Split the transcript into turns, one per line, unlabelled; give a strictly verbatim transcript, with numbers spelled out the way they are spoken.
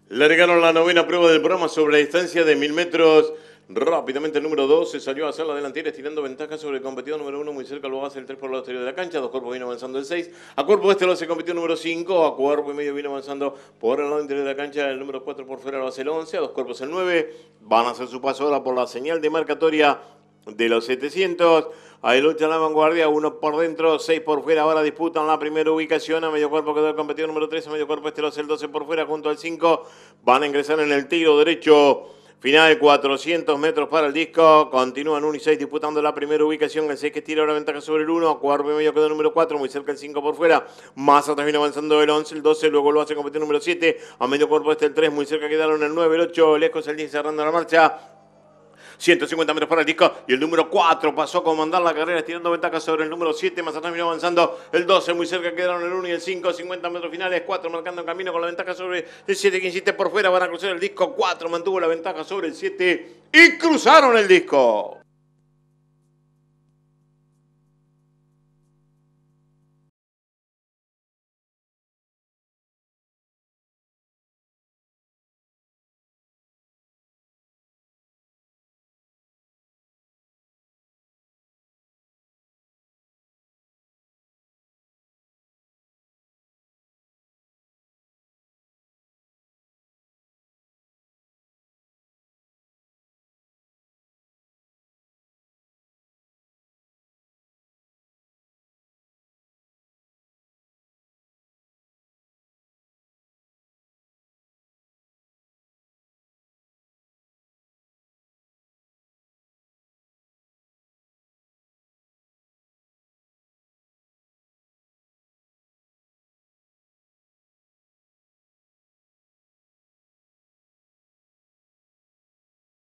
Largaron la novena prueba del programa sobre la distancia de mil metros. Rápidamente el número dos se salió a hacer la delantera, estirando ventaja sobre el competidor número uno. Muy cerca lo hace el tres por el exterior de la cancha. Dos cuerpos vino avanzando el seis. A cuerpo este lo hace el competidor número cinco. A cuerpo y medio vino avanzando por el lado interior de la cancha. El número cuatro por fuera lo hace el once. A dos cuerpos el nueve. Van a hacer su paso ahora por la señal de marcatoria de los setecientos. Ahí lucha la vanguardia, uno por dentro, seis por fuera. Ahora disputan la primera ubicación. A medio cuerpo quedó el competidor número tres. A medio cuerpo este lo hace el doce por fuera junto al cinco. Van a ingresar en el tiro derecho final, cuatrocientos metros para el disco. Continúan uno y seis disputando la primera ubicación. El seis que tira ahora ventaja sobre el uno. A cuerpo y medio quedó el número cuatro. Muy cerca el cinco por fuera. Más atrás viene avanzando el once, el doce. Luego lo hace el competidor número siete. A medio cuerpo este el tres. Muy cerca quedaron el nueve, el ocho. Lejos el diez cerrando la marcha. ciento cincuenta metros para el disco y el número cuatro pasó a comandar la carrera estirando ventaja sobre el número siete. Más atrás vino avanzando el doce, muy cerca quedaron el uno y el cinco. cincuenta metros finales, cuatro marcando el camino con la ventaja sobre el siete que insiste por fuera. Van a cruzar el disco, cuatro mantuvo la ventaja sobre el siete y cruzaron el disco.